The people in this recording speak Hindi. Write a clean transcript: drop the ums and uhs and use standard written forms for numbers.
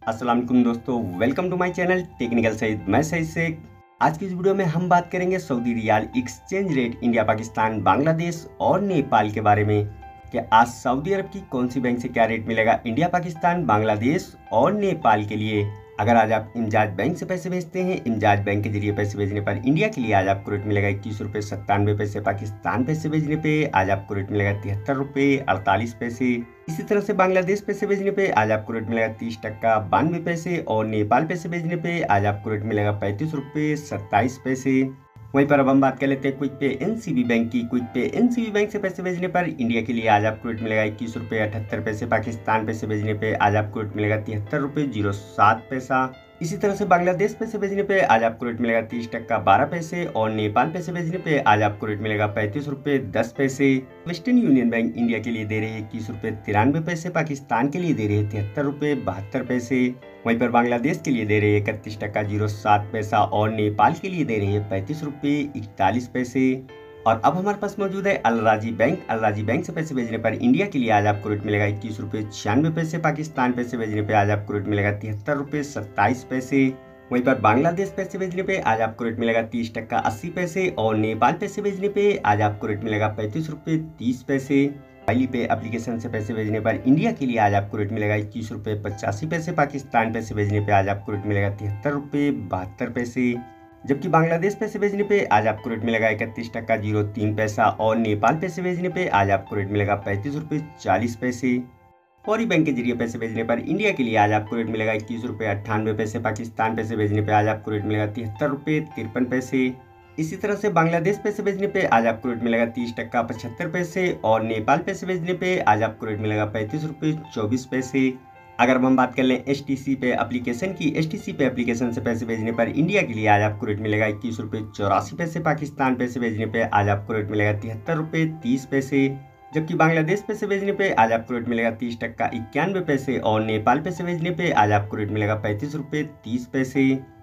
अस्सलाम वालेकुम दोस्तों, welcome to my channel technical Saeed. मैं सईद शेख। आज की इस वीडियो में हम बात करेंगे Saudi riyal exchange rate India, Pakistan, Bangladesh और नेपाल के बारे में कि आज सऊदी अरब की कौन सी बैंक से क्या रेट मिलेगा इंडिया, पाकिस्तान, बांग्लादेश और नेपाल के लिए। अगर आज आप इमजाज बैंक से पैसे भेजते हैं, इमजाज बैंक के जरिए पैसे भेजने पर इंडिया के लिए आज आपको रेट मिलेगा 21 रुपये 97 पैसे। पाकिस्तान पैसे भेजने पे आज आपको रेट मिलेगा 73 रुपये 48 पैसे। इसी तरह से बांग्लादेश पैसे भेजने पे आज आपको रेट मिलेगा 30 टका 92 पैसे और नेपाल पैसे भेजने पे आज आपको रेट मिलेगा 35 रुपये 27 पैसे। वहीं पर अब हम बात कर लेते हैं क्विक पे एनसीबी बैंक की। क्विक पे एनसीबी बैंक से पैसे भेजने पर इंडिया के लिए आज आपको रेट मिलेगा 21 रुपये 78 पैसे। पाकिस्तान पैसे भेजने पे आज आपको रेट मिलेगा 73 रुपये 07 पैसा। इसी तरह से बांग्लादेश पैसे भेजने पे आज आपको रेट मिलेगा 30 टका 12 पैसे और नेपाल पैसे भेजने पे आज आपको रेट मिलेगा 35 रुपये 10 पैसे। वेस्टर्न यूनियन बैंक इंडिया के लिए दे रहे हैं 21 रुपये 93 पैसे। पाकिस्तान के लिए दे रहे हैं 73 रुपये 72 पैसे। वहीं पर बांग्लादेश के लिए दे रहे हैं 31 टका 07 पैसा और नेपाल के लिए दे रहे हैं 35 रुपये 41 पैसे। और अब हमारे पास मौजूद है अल राजी बैंक। अल राजी बैंक से पैसे भेजने पर इंडिया के लिए आज आपको रेट मिलेगा 21 रुपये 96 पैसे। पाकिस्तान पैसे भेजने पे आज आपको रेट मिलेगा 73 रुपये 27 पैसे। वहीं पर बांग्लादेश पैसे भेजने पे आज आपको रेट मिलेगा 30 टका 80 पैसे और नेपाल पैसे भेजने पे आज आपको रेट मिलेगा 35 रुपये 30 पैसे। मोबाइल पे एप्लीकेशन से पैसे भेजने पर इंडिया के लिए आज आपको रेट मिलेगा 21 रुपये 85 पैसे। पाकिस्तान पैसे भेजने पे आज आपको रेट मिलेगा 73 रुपये 72 पैसे। जबकि बांग्लादेश पैसे भेजने पे आज आपको रेट मिलेगा 31 टका 03 पैसा और नेपाल पैसे भेजने पे आज आपको रेट मिलेगा 35 रुपये 40 पैसे। फौरी बैंक के जरिए पैसे भेजने पर इंडिया के लिए आज आपको रेट मिलेगा 21 रुपये 98 पैसे। पाकिस्तान पैसे भेजने पे आज आपको रेट मिलेगा 73 रुपये 53 पैसे। इसी तरह से बांग्लादेश पैसे भेजने पे आज आपको रेट मिलेगा 30 टका 75 पैसे और नेपाल पैसे भेजने पे आज आपको रेट मिलेगा 35 रुपये 24 पैसे। अगर हम बात कर लें एचटीसी पे एप्लीकेशन की, एचटीसी पे एप्लीकेशन से पैसे भेजने पर इंडिया के लिए आज आपको रेट मिलेगा 21 रुपये 84 पैसे। पाकिस्तान पैसे भेजने पे आज आपको रेट मिलेगा 73 रुपये 30 पैसे। जबकि बांग्लादेश पैसे भेजने पे आज आपको रेट मिलेगा 30 टका 91 पैसे और नेपाल पैसे भेजने पे आज आपको रेट मिलेगा 35 रुपये 30 पैसे।